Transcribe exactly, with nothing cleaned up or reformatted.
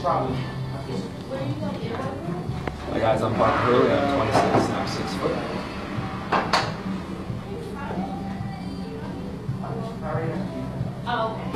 Hi guys, I'm Parker Hurley, I'm twenty-six and I'm six foot. Oh, okay.